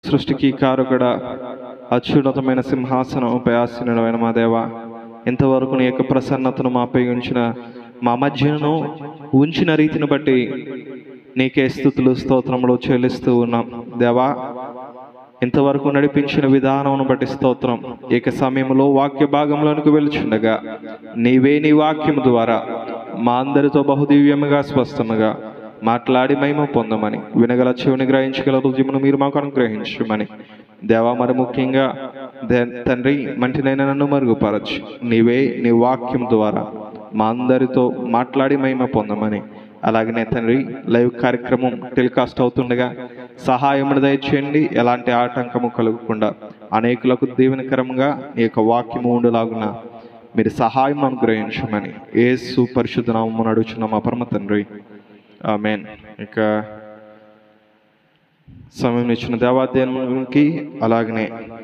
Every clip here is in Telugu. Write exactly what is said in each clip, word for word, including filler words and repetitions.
సృష్టికి కారకుడ, అత్యున్నతమైన సింహాసనంపై ఆసీనుడైన మా దేవ, ఇంతవరకు నీ యొక్క ప్రసన్నతను మాపై ఉంచిన, మా మధ్యను ఉంచిన రీతిని బట్టి నీకే స్తుతులు స్తోత్రములు చెల్లిస్తూ ఉన్నాం దేవా. ఇంతవరకు నడిపించిన విధానమును బట్టి స్తోత్రం. ఏక సమయంలో వాక్య భాగంలోనికి వెలుచుండగా నీవే నీ వాక్యం ద్వారా మా అందరితో బహుదివ్యముగా స్పష్టముగా మాట్లాడి మహిమ పొందమని, వినగల చెవిని గ్రహించగల హృదయమును మీరు మాకు అనుగ్రహించమని దేవా. మరి ముఖ్యంగా తండ్రి, మంటినైనా నన్ను మరుగుపరచు, నీవే నీ వాక్యం ద్వారా మా అందరితో మాట్లాడి మహిమ పొందమని, అలాగనే తండ్రి లైవ్ కార్యక్రమం టెలికాస్ట్ అవుతుండగా సహాయమును దయచేయండి. ఎలాంటి ఆటంకము కలగకుండా అనేకులకు దీవెనకరంగా ఈ యొక్క వాక్యము ఉండులాగున మీరు సహాయం అనుగ్రహించమని యేసు పరిశుద్ధ నామమున అడుగుచున్నాం మా పరమ తండ్రి, ఆమేన్. ఇక సమయం ఇచ్చిన దేవాదేవునికి, అలాగనే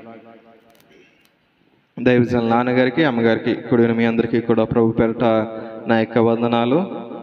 దైవజనుల నాన్నగారికి, అమ్మగారికి, కుడిన మీ అందరికీ కూడా ప్రభు పేరట నా యొక్క వందనాలు.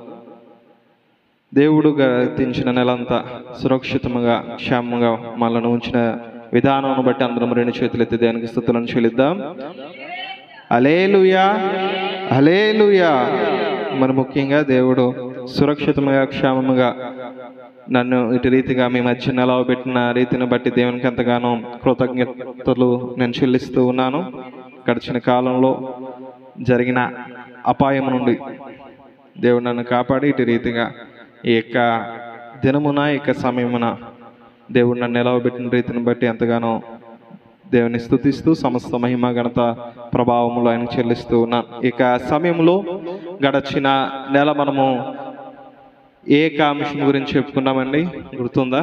దేవుడు గతించిన నెలంతా సురక్షితంగా క్షేమంగా మనల్ని ఉంచిన విధానం బట్టి అందరం రెండు చేతులు ఎత్తి దేవునికి స్తుతులను చెల్లిద్దాం. హల్లెలూయా, హల్లెలూయా. మరి ముఖ్యంగా దేవుడు సురక్షితంగా క్షేమముగా నన్ను ఇటు రీతిగా మీ మధ్య నిలవబెట్టిన రీతిని బట్టి దేవునికి ఎంతగానో కృతజ్ఞతలు నేను చెల్లిస్తూ ఉన్నాను. గడిచిన కాలంలో జరిగిన అపాయం నుండి దేవుడు నన్ను కాపాడి ఇటు రీతిగా ఈ యొక్క దినమున ఈ యొక్క సమయమున దేవుడు నన్ను నిలవబెట్టిన రీతిని బట్టి ఎంతగానో దేవుని స్తుతిస్తూ సమస్త మహిమ ఘనత ప్రభావములు ఆయన చెల్లిస్తూ ఉన్నాను. ఇక సమయంలో గడచిన నెల మనము ఏ అంశం గురించి చెప్పుకున్నామండి, గుర్తుందా?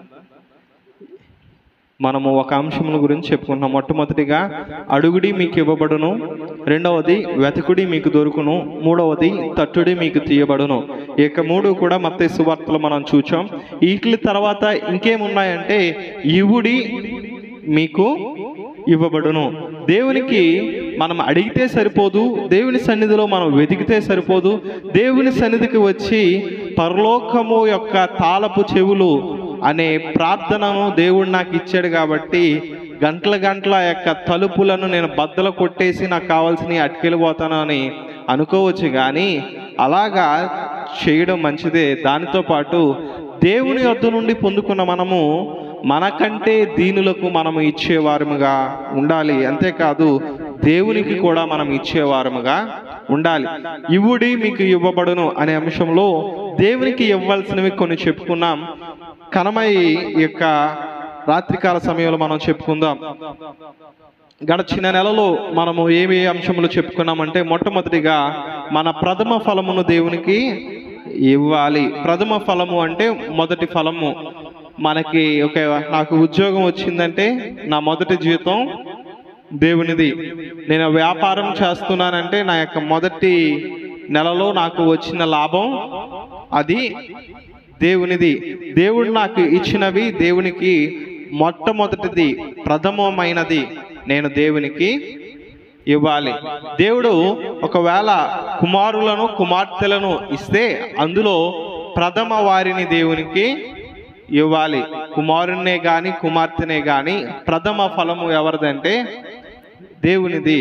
మనము ఒక అంశముల గురించి చెప్పుకున్నాం. మొట్టమొదటిగా అడుగుడి మీకు ఇవ్వబడును, రెండవది వెతకుడి మీకు దొరుకును, మూడవది తట్టుడి మీకు తీయబడును. ఈ యొక్క మూడు కూడా మత్తయి సువార్తలో మనం చూచాం. వీటి తర్వాత ఇంకేమున్నాయంటే ఇవుడి మీకు ఇవ్వబడును. దేవునికి మనం అడిగితే సరిపోదు, దేవుని సన్నిధిలో మనం వెతికితే సరిపోదు. దేవుని సన్నిధికి వచ్చి పరలోకము యొక్క తాళపు చెవులు అనే ప్రార్థనను దేవుడు నాకు ఇచ్చాడు కాబట్టి గంటల గంటల యొక్క తలుపులను నేను బద్దలు కొట్టేసి నాకు కావాల్సినవి అటుకెళ్ళిపోతాను అని అనుకోవచ్చు. కానీ అలాగా చేయడం మంచిదే. దానితో పాటు దేవుని యొద్ద నుండి పొందుకున్న మనము మనకంటే దీనులకు మనము ఇచ్చేవారముగా ఉండాలి. అంతేకాదు దేవునికి కూడా మనం ఇచ్చేవారముగా ఉండాలి. ఇవుడి మీకు ఇవ్వబడును అనే అంశంలో దేవునికి ఇవ్వాల్సినవి కొన్ని చెప్పుకున్నాం. కనమై యొక్క రాత్రికాల సమయంలో మనం చెప్పుకుందాం. గడిచిన నెలలో మనము ఏమి అంశములు చెప్పుకున్నామంటే, మొట్టమొదటిగా మన ప్రథమ ఫలమును దేవునికి ఇవ్వాలి. ప్రథమ ఫలము అంటే మొదటి ఫలము. మనకి ఒక నాకు ఉద్యోగం వచ్చిందంటే నా మొదటి జీతం దేవునిది. నేను వ్యాపారం చేస్తున్నానంటే నా యొక్క మొదటి నెలలో నాకు వచ్చిన లాభం అది దేవునిది. దేవుడు నాకు ఇచ్చినవి దేవునికి మొట్టమొదటిది, ప్రథమమైనది నేను దేవునికి ఇవ్వాలి. దేవుడు ఒకవేళ కుమారులను కుమార్తెలను ఇస్తే అందులో ప్రథమ వారిని దేవునికి ఇవ్వాలి. కుమారునే గాని కుమార్తెనే గాని ప్రథమ ఫలము ఎవరిదంటే దేవునిది.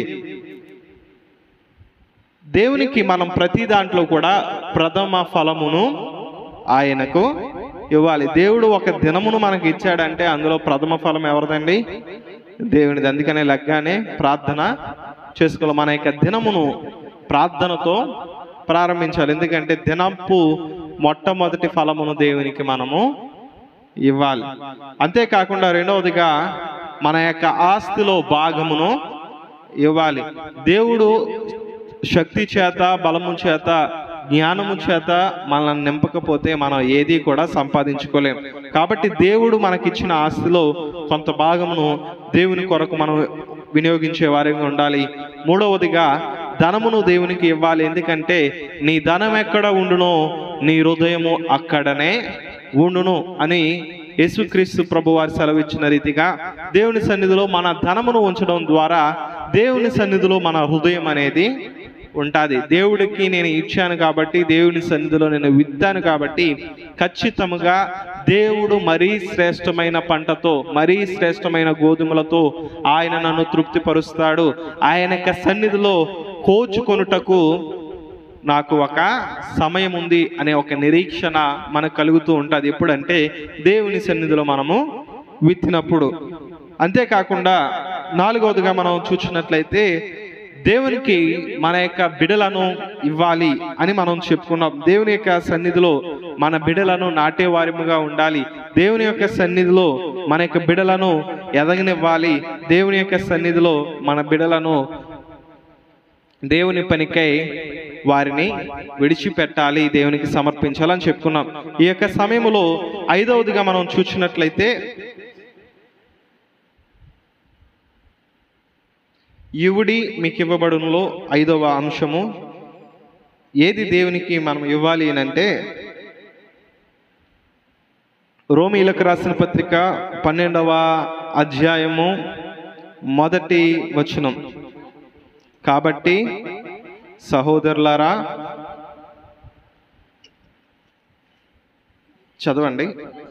దేవునికి మనం ప్రతి దాంట్లో కూడా ప్రథమ ఫలమును ఆయనకు ఇవ్వాలి. దేవుడు ఒక దినమును మనకి ఇచ్చాడంటే అందులో ప్రథమ ఫలం ఎవరిదండి? దేవునిది. అందుకనే లగ్గానే ప్రార్థన చేసుకోవాలి. మన యొక్క దినమును ప్రార్థనతో ప్రారంభించాలి. ఎందుకంటే దినపు మొట్టమొదటి ఫలమును దేవునికి మనము ఇవ్వాలి. అంతేకాకుండా రెండవదిగా మన యొక్క ఆస్తిలో భాగమును ఇవ్వాలి. దేవుడు శక్తి చేత, బలము చేత, జ్ఞానము చేత మనల్ని నింపకపోతే మనం ఏది కూడా సంపాదించుకోలేం. కాబట్టి దేవుడు మనకిచ్చిన ఆస్తిలో కొంత భాగమును దేవుని కొరకు మనం వినియోగించే వారిగా ఉండాలి. మూడవదిగా ధనమును దేవునికి ఇవ్వాలి. ఎందుకంటే నీ ధనం ఎక్కడ ఉండునో నీ హృదయము అక్కడనే ఉండును అని యేసుక్రీస్తు ప్రభు వారి సెలవిచ్చిన రీతిగా దేవుని సన్నిధిలో మన ధనమును ఉంచడం ద్వారా దేవుని సన్నిధిలో మన హృదయం అనేది ఉంటుంది. దేవుడికి నేను ఇచ్చాను కాబట్టి, దేవుని సన్నిధిలో నేను విత్తాను కాబట్టి ఖచ్చితంగా దేవుడు మరీ శ్రేష్టమైన పంటతో, మరీ శ్రేష్టమైన గోధుమలతో ఆయన నన్ను తృప్తిపరుస్తాడు. ఆయన యొక్క సన్నిధిలో కోచుకొనుటకు నాకు ఒక సమయం ఉంది అనే ఒక నిరీక్షణ మనకు కలుగుతూ ఉంటుంది. ఎప్పుడంటే దేవుని సన్నిధిలో మనము విత్తినప్పుడు. అంతేకాకుండా నాలుగవదిగా మనం చూసినట్లయితే దేవునికి మన యొక్క బిడలను ఇవ్వాలి అని మనం చెప్పుకున్నాం. దేవుని యొక్క సన్నిధిలో మన బిడలను నాటేవారిముగా ఉండాలి. దేవుని యొక్క సన్నిధిలో మన యొక్క బిడలను ఎదగనివ్వాలి. దేవుని యొక్క సన్నిధిలో మన బిడలను దేవుని పనికై వారిని విడిచిపెట్టాలి, దేవునికి సమర్పించాలని చెప్పుకున్నాం. ఈ యొక్క సమయంలో ఐదవదిగా మనం చూసినట్లయితే ఇవుడి మీకు ఇవ్వబడునులో ఐదవ అంశము ఏది దేవునికి మనం ఇవ్వాలి అని అంటే, రోమీయులకు రాసిన పత్రిక పన్నెండవ అధ్యాయము మొదటి వచనం. కాబట్టి సహోదరులారా, చదవండి.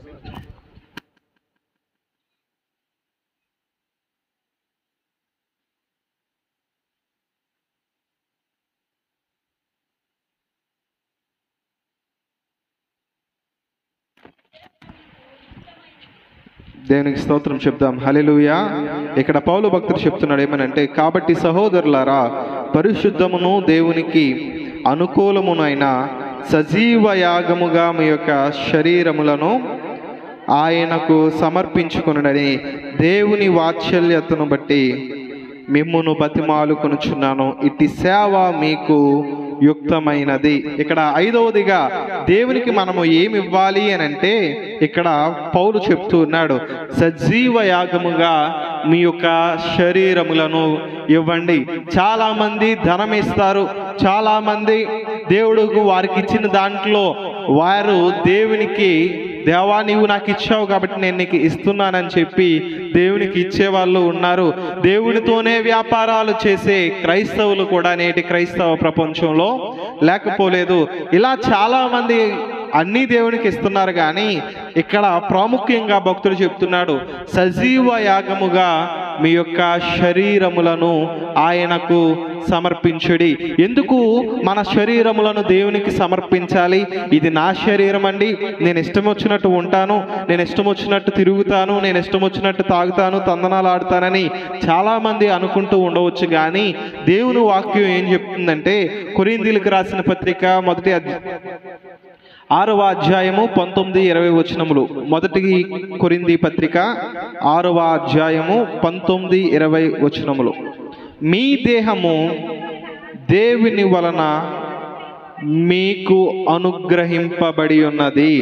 దేవునికి స్తోత్రం చెప్దాం. హల్లెలూయా. ఇక్కడ పౌలు భక్తుడు చెప్తున్నాడు ఏమనంటే, కాబట్టి సహోదరులారా, పరిశుద్ధమును దేవునికి అనుకూలమునైన సజీవ యాగముగా మీ యొక్క శరీరములను ఆయనకు సమర్పించుకొనుడని దేవుని వాత్సల్యతను బట్టి మిమ్మును బతిమాలుకొనుచున్నాను. ఇట్టి సేవ మీకు యుక్తమైనది. ఇక్కడ ఐదవదిగా దేవునికి మనము ఏమి ఇవ్వాలి అని అంటే, ఇక్కడ పౌలు చెప్తూ ఉన్నాడు, సజీవ యాగముగా మీ యొక్క శరీరములను ఇవ్వండి. చాలా మంది ధనం ఇస్తారు, చాలా మంది దేవుడుకు వారికి ఇచ్చిన దాంట్లో వారు దేవునికి, దేవా నీవు నాకు ఇచ్చావు కాబట్టి నేను నీకు ఇస్తున్నానని చెప్పి దేవునికి ఇచ్చేవాళ్ళు ఉన్నారు. దేవునితోనే వ్యాపారాలు చేసే క్రైస్తవులు కూడా నేటి క్రైస్తవ ప్రపంచంలో లేకపోలేదు. ఇలా చాలా మంది అన్ని దేవునికి ఇస్తున్నారు. కానీ ఇక్కడ ప్రాముఖ్యంగా భక్తుడు చెప్తున్నాడు, సజీవ యాగముగా మీ యొక్క శరీరములను ఆయనకు సమర్పించుడి. ఎందుకు మన శరీరములను దేవునికి సమర్పించాలి? ఇది నా శరీరం అండి, నేను ఇష్టం వచ్చినట్టు ఉంటాను, నేను ఇష్టం వచ్చినట్టు తిరుగుతాను, నేను ఇష్టం వచ్చినట్టు తాగుతాను, తందనాలు ఆడుతానని చాలా మంది అనుకుంటూ ఉండవచ్చు. కానీ దేవుని వాక్యం ఏం చెప్తుందంటే, కొరింథీయులకు రాసిన పత్రిక మొదటి ఆరవ అధ్యాయము పంతొమ్మిది ఇరవై వచనములు. మొదటి కొరింథీ పత్రిక ఆరవ అధ్యాయము పంతొమ్మిది ఇరవై వచనములు. మీ దేహము దేవుని వలన మీకు అనుగ్రహింపబడి ఉన్నది,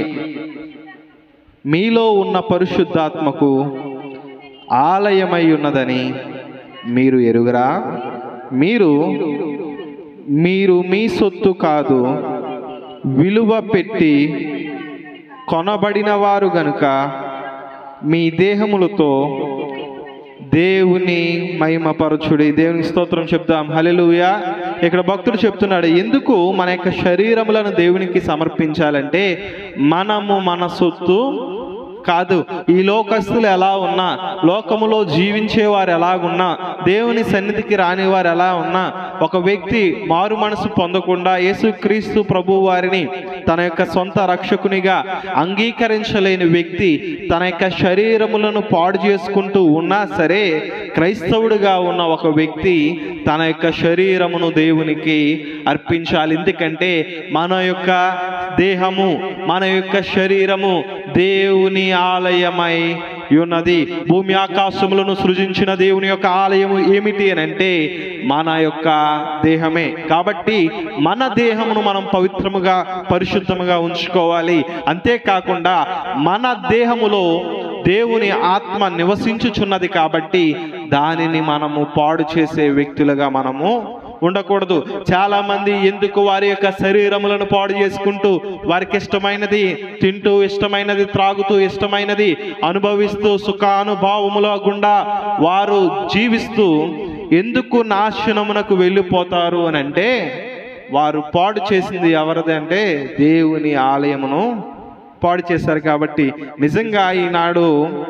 మీలో ఉన్న పరిశుద్ధాత్మకు ఆలయమై ఉన్నదని మీరు ఎరుగరా? మీరు మీరు మీ సొత్తు కాదు, విలువ పెట్టి కొనబడిన వారు గనుక మీ దేహములతో దేవుని మహిమపరచుడి. దేవుని స్తోత్రం చెప్దాం. హల్లెలూయా. ఇక్కడ భక్తుడు చెప్తున్నాడు, ఎందుకు మన యొక్క శరీరములను దేవునికి సమర్పించాలంటే, మనము మన సొత్తు కాదు. ఈ లోకస్తులు ఎలా ఉన్నా, లోకములో జీవించే వారు ఎలాగున్నా, దేవుని సన్నిధికి రాని వారు ఎలా ఉన్నా, ఒక వ్యక్తి మారు మనసు పొందకుండా యేసుక్రీస్తు ప్రభు వారిని తన యొక్క సొంత రక్షకునిగా అంగీకరించలేని వ్యక్తి తన యొక్క శరీరములను పాడు చేసుకుంటూ ఉన్నా సరే, క్రైస్తవుడిగా ఉన్న ఒక వ్యక్తి తన యొక్క శరీరమును దేవునికి అర్పించాలి. ఎందుకంటే మన యొక్క దేహము, మన యొక్క శరీరము దేవుని ఆలయమై ఉన్నది. భూమి ఆకాశములను సృజించిన దేవుని యొక్క ఆలయము ఏమిటి అని అంటే మన యొక్క దేహమే. కాబట్టి మన దేహమును మనం పవిత్రముగా పరిశుద్ధముగా ఉంచుకోవాలి. అంతేకాకుండా మన దేహములో దేవుని ఆత్మ నివసించుచున్నది కాబట్టి దానిని మనము పాడు చేసే వ్యక్తులుగా మనము ఉండకూడదు. చాలా మంది ఎందుకు వారి యొక్క శరీరములను పాడు చేసుకుంటూ వారికి ఇష్టమైనది తింటూ, ఇష్టమైనది త్రాగుతూ, ఇష్టమైనది అనుభవిస్తూ, సుఖానుభావముల గుండా వారు జీవిస్తూ ఎందుకు నాశనమునకు వెళ్ళిపోతారు అని అంటే, వారు పాడు చేసింది ఎవరిది అంటే దేవుని ఆలయమును పాడు చేశారు. కాబట్టి నిజంగా ఈనాడు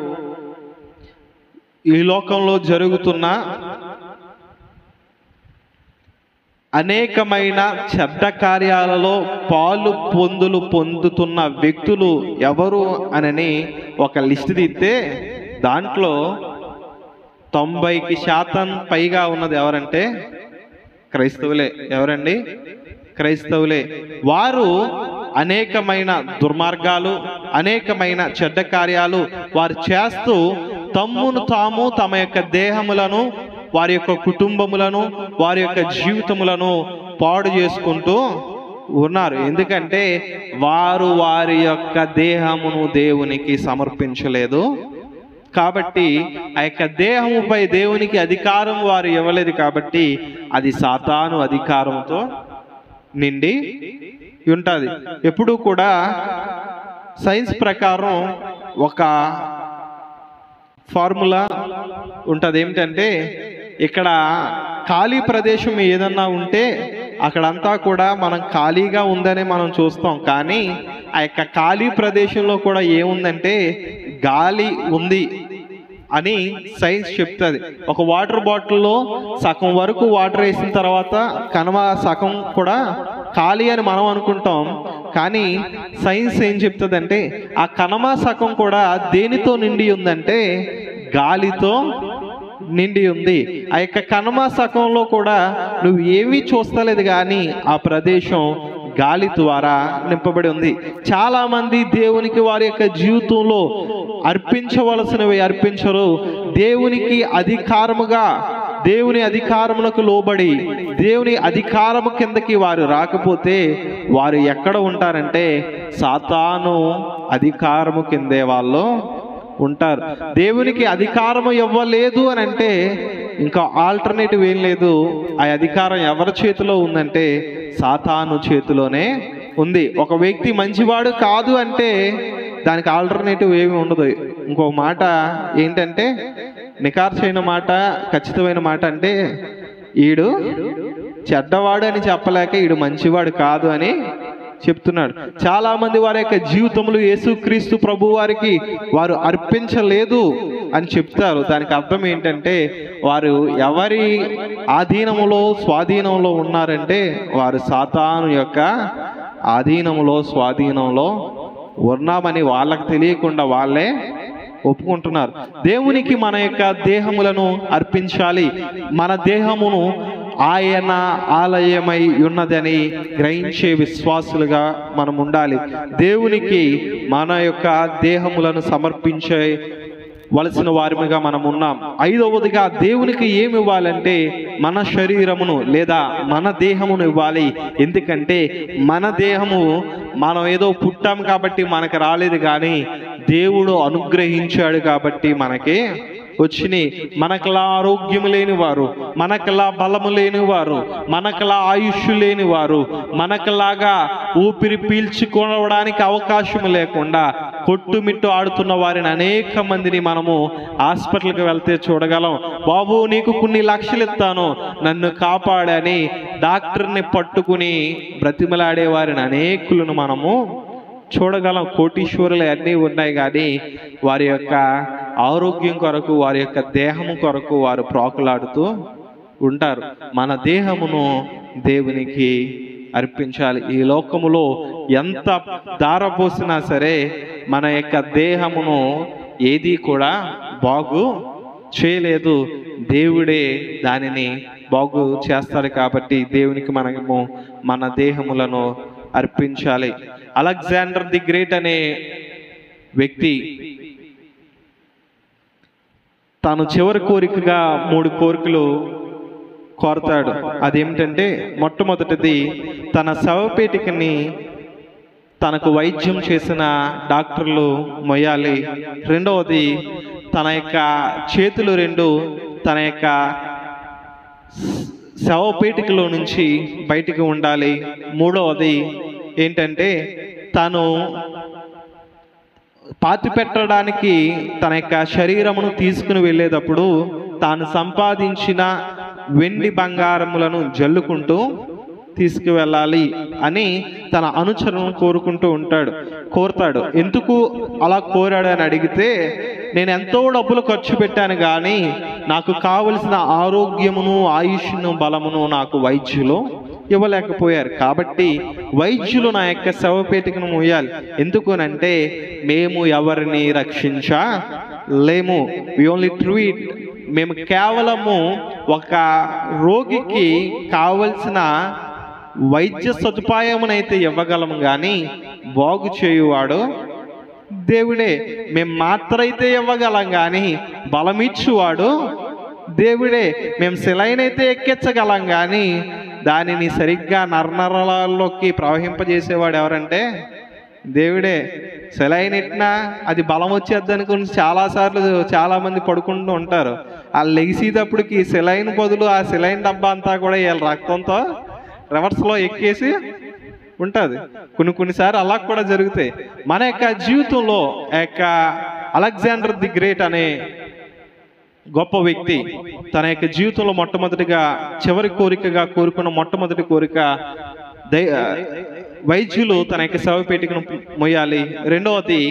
ఈ లోకంలో జరుగుతున్న అనేకమైన చెడ్డ కార్యాలలో పాలు పొందులు పొందుతున్న వ్యక్తులు ఎవరు అనని ఒక లిస్ట్ తీస్తే దాంట్లో తొంభైకి శాతం పైగా ఉన్నది ఎవరంటే క్రైస్తవులే. ఎవరండి? క్రైస్తవులే. వారు అనేకమైన దుర్మార్గాలు, అనేకమైన చెడ్డ కార్యాలు వారు చేస్తూ తమ్మును తాము, తమ యొక్క దేహములను, వారి యొక్క కుటుంబములను, వారి యొక్క జీవితములను పాడు చేసుకుంటూ ఉన్నారు. ఎందుకంటే వారు వారి యొక్క దేహమును దేవునికి సమర్పించలేదు. కాబట్టి ఆ యొక్క దేహముపై దేవునికి అధికారం వారు ఇవ్వలేదు. కాబట్టి అది సాతాను అధికారంతో నిండి ఉంటుంది. ఎప్పుడు కూడా సైన్స్ ప్రకారం ఒక ఫార్ములా ఉంటుంది. ఏమిటంటే ఇక్కడ ఖాళీ ప్రదేశం ఏదన్నా ఉంటే అక్కడంతా కూడా మనం ఖాళీగా ఉందని మనం చూస్తాం. కానీ ఆ యొక్క ఖాళీ ప్రదేశంలో కూడా ఏముందంటే గాలి ఉంది అని సైన్స్ చెప్తుంది. ఒక వాటర్ బాటిల్లో సగం వరకు వాటర్ వేసిన తర్వాత కనుమ సగం కూడా ఖాళీ అని మనం అనుకుంటాం. కానీ సైన్స్ ఏం చెప్తుందంటే ఆ కనుమ సగం కూడా దేనితో నిండి ఉందంటే గాలితో నిండి ఉంది. ఆ యొక్క కనుమ సగంలో కూడా నువ్వు ఏమీ చూస్తలేదు, కానీ ఆ ప్రదేశం గాలి ద్వారా నింపబడి ఉంది. చాలా మంది దేవునికి వారి యొక్క జీవితంలో అర్పించవలసినవి అర్పించరు. దేవునికి అధికారముగా, దేవుని అధికారమునకు లోబడి దేవుని అధికారము కిందకి వారు రాకపోతే వారు ఎక్కడ ఉంటారంటే సాతాను అధికారము కిందే వాళ్ళు ఉంటారు. దేవునికి అధికారము ఇవ్వలేదు అని అంటే ఇంకా ఆల్టర్నేటివ్ ఏం లేదు. ఆ అధికారం ఎవరి చేతిలో ఉందంటే సాతాను చేతిలోనే ఉంది. ఒక వ్యక్తి మంచివాడు కాదు అంటే దానికి ఆల్టర్నేటివ్ ఏమి ఉండదు. ఇంకో మాట ఏంటంటే నికార్సైన మాట, ఖచ్చితమైన మాట అంటే ఈడు చెడ్డవాడు అని చెప్పలేక ఈడు మంచివాడు కాదు అని చెప్తున్నాడు. చాలా మంది వారి యొక్క జీవితంలో యేసుక్రీస్తు ప్రభు వారికి వారు అర్పించలేదు అని చెప్తారు. దానికి అర్థం ఏంటంటే వారు ఎవరి ఆధీనములో స్వాధీనంలో ఉన్నారంటే వారు సాతాను యొక్క ఆధీనములో స్వాధీనంలో ఉన్నామని వాళ్ళకి తెలియకుండా వాళ్ళే ఒప్పుకుంటున్నారు. దేవునికి మన యొక్క దేహములను అర్పించాలి. మన దేహమును ఆయన ఆలయమై ఉన్నదని గ్రహించే విశ్వాసులుగా మనం ఉండాలి. దేవునికి మన యొక్క దేహములను సమర్పించే వలసిన వారిగా మనం ఉన్నాం. ఐదవదిగా దేవునికి ఏమి ఇవ్వాలంటే మన శరీరమును లేదా మన దేహమును ఇవ్వాలి. ఎందుకంటే మన దేహము మనం ఏదో పుట్టాం కాబట్టి మనకు రాలేదు, కానీ దేవుడు అనుగ్రహించాడు కాబట్టి మనకి వచ్చినాయి. మనకలా ఆరోగ్యం లేని వారు, మనకలా బలము లేని వారు, మనకలా ఆయుష్ లేని వారు, మనకలాగా ఊపిరి పీల్చుకోవడానికి అవకాశం లేకుండా కొట్టుమిట్టు ఆడుతున్న వారిని అనేక మందిని మనము హాస్పిటల్కి వెళ్తే చూడగలం. బాబు నీకు కొన్ని లక్షలు ఇస్తాను నన్ను కాపాడని డాక్టర్ని పట్టుకుని బ్రతిమలాడే వారిని అనేకులను మనము చూడగలం. కోటీశ్వరులు అన్నీ ఉన్నాయి, కానీ వారి యొక్క ఆరోగ్యం కొరకు, వారి యొక్క దేహము కొరకు వారు ప్రాకులాడుతూ ఉంటారు. మన దేహమును దేవునికి అర్పించాలి. ఈ లోకములో ఎంత దారపోసినా సరే మన యొక్క దేహమును ఏది కూడా బాగు చేయలేదు. దేవుడే దానిని బాగు చేస్తాడు. కాబట్టి దేవునికి మనము మన దేహములను అర్పించాలి. అలెగ్జాండర్ ది గ్రేట్ అనే వ్యక్తి తాను చివరి కోరికగా మూడు కోరికలు కోరతాడు. అదేమిటంటే మొట్టమొదటిది తన శవపేటికని తనకు వైద్యం చేసిన డాక్టర్లు మొయ్యాలి. రెండవది తన యొక్క చేతులు రెండు తన యొక్క శవపేటికలో నుంచి బయటికి ఉండాలి. మూడవది ఏంటంటే తను పాతి పెట్టడానికి తన యొక్క శరీరమును తీసుకుని వెళ్ళేటప్పుడు తాను సంపాదించిన వెండి బంగారములను జల్లుకుంటూ తీసుకువెళ్ళాలి అని తన అనుచరులను కోరుకుంటూ ఉంటాడు కోరుతాడు ఎందుకు అలా కోరాడు అని అడిగితే, నేను ఎంతో డబ్బులు ఖర్చు పెట్టాను కానీ నాకు కావలసిన ఆరోగ్యమును ఆయుష్ను బలమును నాకు వైద్యులు ఇవ్వలేకపోయారు, కాబట్టి వైద్యులు నా యొక్క శవపేటికను మోయాలి. ఎందుకునంటే మేము ఎవరిని రక్షించలేము, వి ఓన్లీ ట్రీట్, మేము కేవలము ఒక రోగికి కావలసిన వైద్య సదుపాయమునైతే ఇవ్వగలము కానీ బాగు చేయువాడు దేవుడే. మేము మాత్ర అయితే ఇవ్వగలం కానీ బలమిచ్చువాడు దేవుడే. మేము సెలైన్ అయితే ఎక్కించగలం కానీ దానిని సరిగ్గా నరనరాల్లోకి ప్రవహింపజేసేవాడు ఎవరంటే దేవుడే. సెలైన్ ఎట్టినా అది బలం వచ్చేద్ది అనుకుని చాలాసార్లు చాలామంది పడుకుంటూ ఉంటారు. ఆ లెగిసేటప్పటికి సెలైన్ బదులు ఆ సెలైన్ డబ్బా అంతా కూడా వీళ్ళ రక్తంతో రివర్స్లో ఎక్కేసి ఉంటుంది. కొన్ని కొన్నిసార్లు అలా కూడా జరుగుతాయి. మన యొక్క జీవితంలో యొక్క అలెగ్జాండర్ ది గ్రేట్ అనే గొప్ప వ్యక్తి తన యొక్క జీవితంలో మొట్టమొదటిగా చివరి కోరికగా కోరుకున్న మొట్టమొదటి కోరిక దై వైద్యులు తన యొక్క శవపేటికను మొయ్యాలి. రెండవది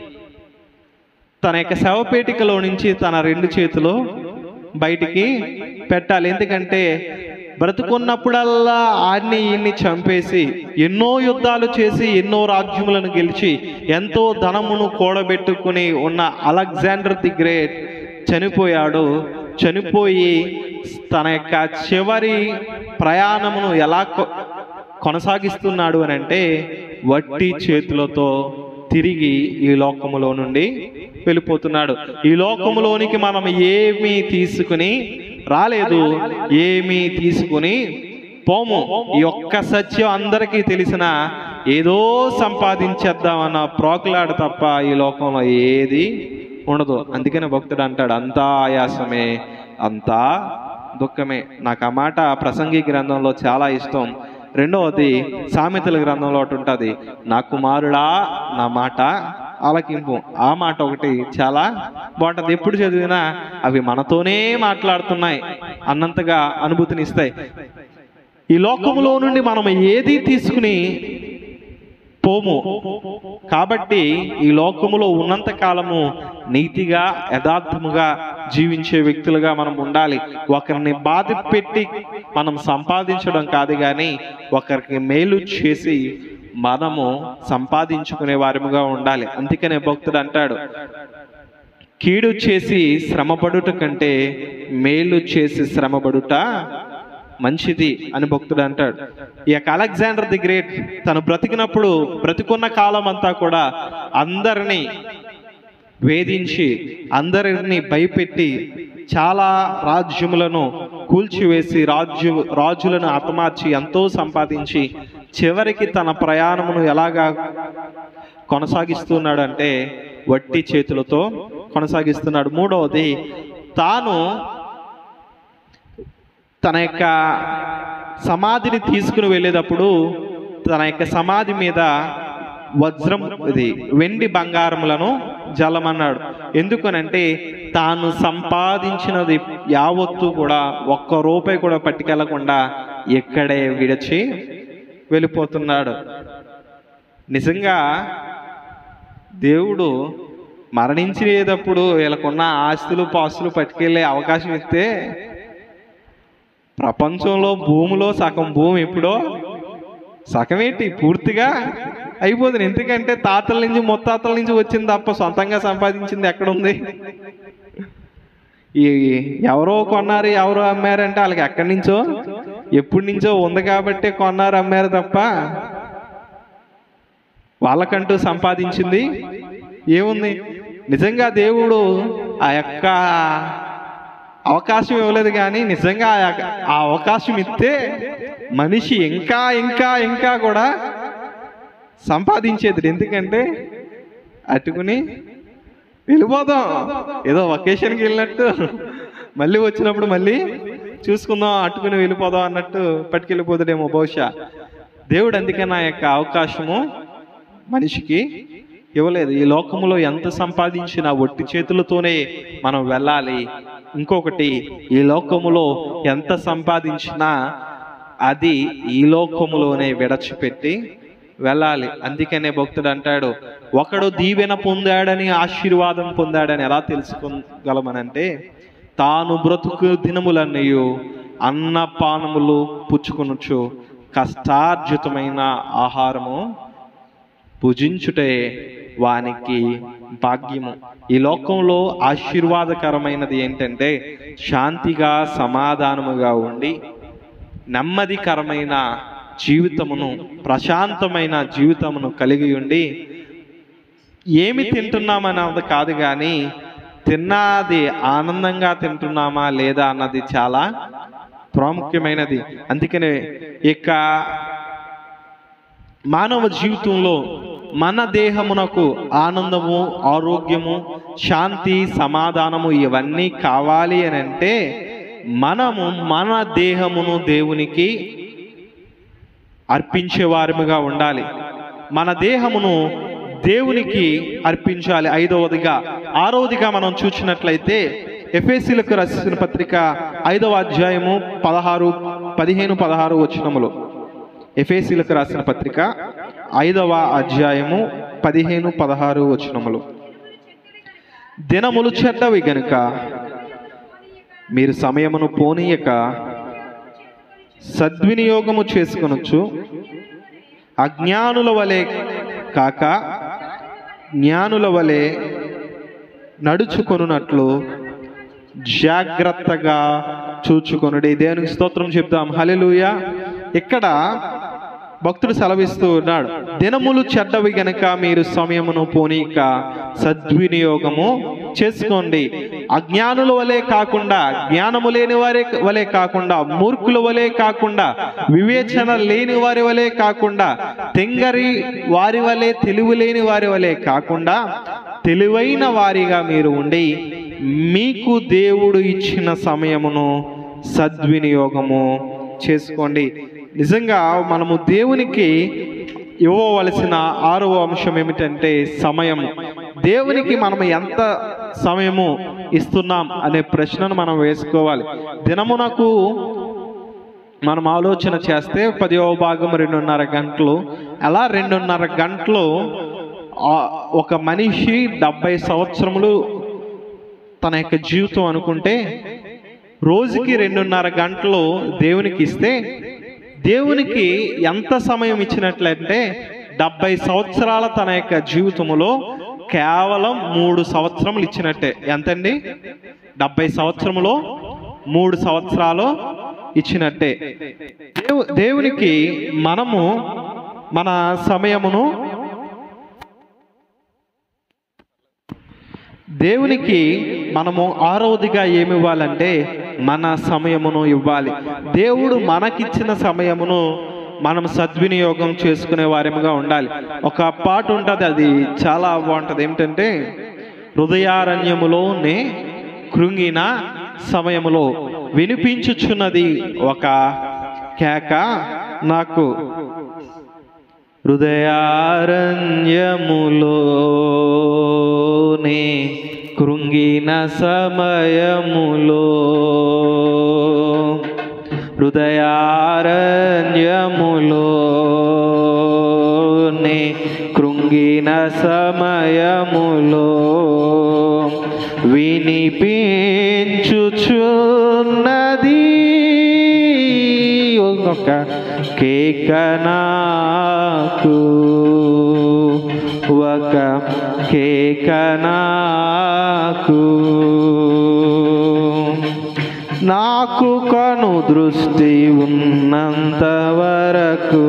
తన యొక్క శవపేటికలో నుంచి తన రెండు చేతులు బయటికి పెట్టాలి. ఎందుకంటే బ్రతుకున్నప్పుడల్లా ఆడిని ఈయన్ని చంపేసి ఎన్నో యుద్ధాలు చేసి ఎన్నో రాజ్యములను గెలిచి ఎంతో ధనమును కూడబెట్టుకుని ఉన్న అలెగ్జాండర్ ది గ్రేట్ చనిపోయాడు. చనిపోయి తన యొక్క చివరి ప్రయాణమును ఎలా కొనసాగిస్తున్నాడు అని అంటే వట్టి చేతులతో తిరిగి ఈ లోకములో నుండి వెళ్ళిపోతున్నాడు. ఈ లోకములోనికి మనం ఏమీ తీసుకుని రాలేదు, ఏమీ తీసుకుని పోము. ఈ ఒక్క సత్యం అందరికీ తెలిసిన ఏదో సంపాదించేద్దామన్న ప్రోకులాడు తప్ప ఈ లోకంలో ఏది ఉండదు. అందుకనే భక్తుడు అంటాడు, అంతా ఆయాసమే, అంతా దుఃఖమే. నాకు ఆ మాట ప్రసంగి గ్రంథంలో చాలా ఇష్టం. రెండవది సామెతల గ్రంథంలో ఒకటి ఉంటుంది, నా కుమారుడా నా మాట ఆలకింపు. ఆ మాట ఒకటి చాలా బాగుంటుంది. ఎప్పుడు చదివినా అవి మనతోనే మాట్లాడుతున్నాయి అన్నంతగా అనుభూతినిస్తాయి. ఈ లోకములో నుండి మనం ఏది తీసుకుని పోము. కాబట్టి ఈ లోకములో ఉన్నంత కాలము నీతిగా యథార్థముగా జీవించే వ్యక్తులుగా మనం ఉండాలి. ఒకరిని బాధ పెట్టి మనం సంపాదించడం కాదు కానీ ఒకరికి మేలు చేసి మనము సంపాదించుకునే వారముగా ఉండాలి. అందుకనే భక్తుడు అంటాడు, కీడు చేసి శ్రమపడుట కంటే మేలు చేసి శ్రమపడుట మంచిది అని భక్తుడు అంటాడు. ఈ యొక్క అలెగ్జాండర్ ది గ్రేట్ తను బ్రతికినప్పుడు బ్రతికున్న కాలం అంతా కూడా అందరినీ వేధించి అందరిని భయపెట్టి చాలా రాజ్యములను కూల్చివేసి రాజ్యు రాజులను హతమార్చి ఎంతో సంపాదించి చివరికి తన ప్రయాణమును ఎలాగా కొనసాగిస్తున్నాడు అంటే వట్టి చేతులతో కొనసాగిస్తున్నాడు. మూడవది తాను తన యొక్క సమాధిని తీసుకుని వెళ్ళేటప్పుడు తన యొక్క సమాధి మీద వజ్రం ఇది వెండి బంగారములను జలమన్నాడు. ఎందుకనంటే తాను సంపాదించినది యావత్తు కూడా ఒక్క రూపాయి కూడా పట్టుకెళ్లకుండా ఎక్కడే విడిచి వెళ్ళిపోతున్నాడు. నిజంగా దేవుడు మరణించేటప్పుడు వీళ్ళకున్న ఆస్తులు పాస్తులు పట్టుకెళ్ళే అవకాశం ఇస్తే ప్రపంచంలో భూమిలో సగం భూమి ఎప్పుడో సగమేంటి పూర్తిగా అయిపోతుంది. ఎందుకంటే తాతల నుంచి ముత్తాతల నుంచి వచ్చింది తప్ప సొంతంగా సంపాదించింది ఎక్కడుంది? ఈ ఎవరో కొన్నారు ఎవరో అమ్మారంటే వాళ్ళకి ఎక్కడి నుంచో ఎప్పటి నుంచో ఉంది కాబట్టి కొన్నారు అమ్మారు తప్ప వాళ్ళకంటూ సంపాదించింది ఏముంది? నిజంగా దేవుడు ఆ యొక్క అవకాశం ఇవ్వలేదు కానీ నిజంగా ఆ అవకాశం ఇస్తే మనిషి ఇంకా ఇంకా ఇంకా కూడా సంపాదించేది. ఎందుకంటే అట్టుకుని వెళ్ళిపోదాం, ఏదో వకేషన్కి వెళ్ళినట్టు మళ్ళీ వచ్చినప్పుడు మళ్ళీ చూసుకుందాం, అట్టుకుని వెళ్ళిపోదాం అన్నట్టు పట్టుకెళ్ళిపోతాడేమో బహుశా. దేవుడు అందుకే నా యొక్క అవకాశము మనిషికి ఇవ్వలేదు. ఈ లోకంలో ఎంత సంపాదించినా ఒట్టి చేతులతోనే మనం వెళ్ళాలి. ఇంకొకటి, ఈ లోకములో ఎంత సంపాదించినా అది ఈ లోకములోనే విడచిపెట్టి వెళ్ళాలి. అందుకనే భక్తుడు అంటాడు, ఒకడు దీవెన పొందాడని ఆశీర్వాదం పొందాడని ఎలా తెలుసుకోగలమనంటే, తాను బ్రతుకు దినములన్నయు అన్నపానములు పుచ్చుకొనుచు కష్టార్జితమైన ఆహారము భుజించుటే వానికి భాగ్యము. ఈ లోకంలో ఆశీర్వాదకరమైనది ఏంటంటే శాంతిగా సమాధానముగా ఉండి నెమ్మదికరమైన జీవితమును, ప్రశాంతమైన జీవితమును కలిగి ఉండి ఏమి తింటున్నామన్నది కాదు, కానీ తిన్నది ఆనందంగా తింటున్నామా లేదా అన్నది చాలా ప్రాముఖ్యమైనది. అందుకనే ఇక మానవ జీవితంలో మన దేహమునకు ఆనందము, ఆరోగ్యము, శాంతి, సమాధానము ఇవన్నీ కావాలి అని అంటే మనము మన దేహమును దేవునికి అర్పించేవారముగా ఉండాలి. మన దేహమును దేవునికి అర్పించాలి. ఐదవదిగా ఆరవదిగా మనం చూసినట్లయితే ఎఫెసీయులకు రాసిన పత్రిక ఐదవ అధ్యాయము పదహారు పదిహేను పదహారు వచనములు. ఎఫెసీయులకు రాసిన పత్రిక ఐదవ అధ్యాయము పదిహేను పదహారు వచనములు. దినములు చెడ్డవి గనుక మీరు సమయమును పోనీయక సద్వినియోగము చేసుకొనొచ్చు, అజ్ఞానుల వలె కాక జ్ఞానుల వలె నడుచుకొనున్నట్లు జాగ్రత్తగా చూచుకొనుడి. దేవునికి స్తోత్రం చెప్తాం. హల్లెలూయా. ఇక్కడ భక్తుడు సెలవిస్తూ ఉన్నాడు, దినములు చెడ్డవి గనక మీరు సమయమును పోనీక సద్వినియోగము చేసుకోండి. అజ్ఞానుల వలె కాకుండా, జ్ఞానము లేని వారి వలె కాకుండా, మూర్ఖుల వలె కాకుండా, వివేచన లేని వారి వలె కాకుండా, తెంగరి వారి వలె, తెలివి లేని వారి వలె కాకుండా తెలివైన వారిగా మీరు ఉండి మీకు దేవుడు ఇచ్చిన సమయమును సద్వినియోగము చేసుకోండి. నిజంగా మనము దేవునికి ఇవ్వవలసిన ఆరవ అంశం ఏమిటంటే సమయము. దేవునికి మనం ఎంత సమయము ఇస్తున్నాం అనే ప్రశ్నను మనం వేసుకోవాలి. దినమునకు మనం ఆలోచన చేస్తే పదవ భాగం రెండున్నర గంటలు. అలా రెండున్నర గంటలు ఒక మనిషి డెబ్బై సంవత్సరములు తన యొక్క జీవితం అనుకుంటే రోజుకి రెండున్నర గంటలు దేవునికి ఇస్తే దేవునికి ఎంత సమయం ఇచ్చినట్లంటే డెబ్బై సంవత్సరాల తన యొక్క జీవితంలో కేవలం మూడు సంవత్సరములు ఇచ్చినట్టే. ఎంతండి? డెబ్బై సంవత్సరములో మూడు సంవత్సరాలు ఇచ్చినట్టే. దేవు దేవునికి మనము మన సమయమును దేవునికి మనము ఆరవదిగా ఏమి ఇవ్వాలంటే మన సమయమును ఇవ్వాలి. దేవుడు మనకిచ్చిన సమయమును మనం సద్వినియోగం చేసుకునే వారముగా ఉండాలి. ఒక పాట ఉంటుంది, అది చాలా బాగుంటుంది. ఏమిటంటే, హృదయారణ్యములోనే కృంగిన సమయములో వినిపించుచున్నది ఒక కేక నాకు, హృదయారణ్యములోనే కృంగిన సమయములో, హృదయారణ్యములోనే కృంగిన సమయములో వినిపించుచున్నది ఒక కేక నాకు, ఒక కేక నాకు. నాకు కను దృష్టి ఉన్నంత వరకు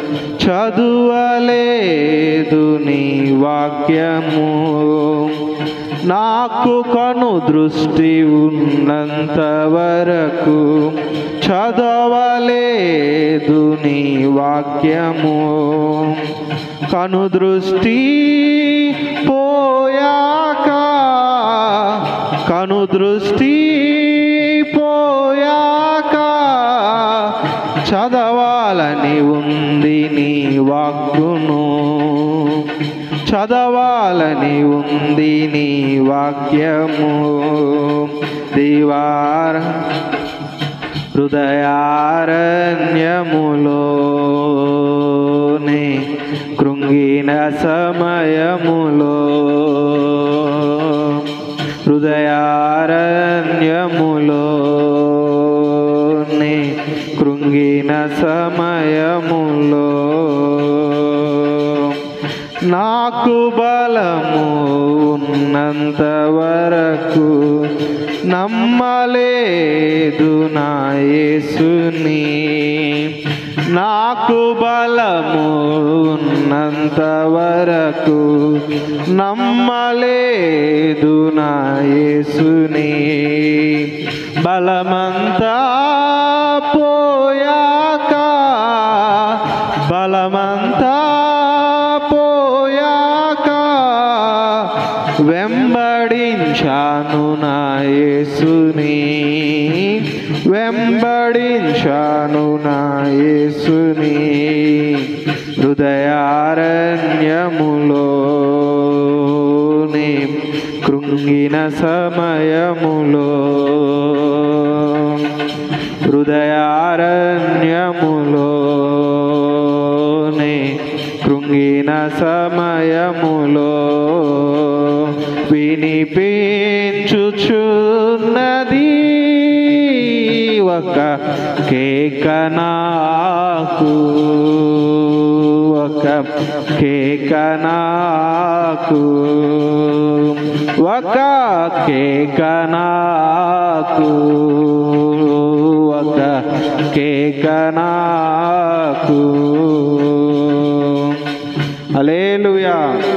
చదువలేదు నీ వాక్యము, నాకు కను దృష్టి ఉన్నంత వరకు చదవలేదు నీ వాక్యము. కను దృష్టి పోయాక, కను దృష్టి పోయాక చదవాలని ఉంది నీ వాక్కును, చదవాలని ఉంది నీ వాక్యము. దేవార హృదయారణ్యములోనే కృంగిన సమయములో హృదయారణ్యములో నే కృంగిన సమయములో నాకు బలము ఉన్నంత వరకు నమ్మలేదు నా యేసుని. నాకు బలము ఉన్నంత వరకు నమ్మలేదు నా యేసుని. బలమంతా పోయాక బలమంతా పోయాక వెంబడించాను నా యేసుని. వెంబడించాను నా యేసుని. హృదయారణ్యములోనే కృంగిన సమయములో హృదయారణ్యములోనే కృంగిన సమయములో వినిపించుచున్నది ఒక కేక నాకు, ఒక కేక నాకు, ఒక కేక నాకు, ఒక కేక నాకు. హల్లెలూయా.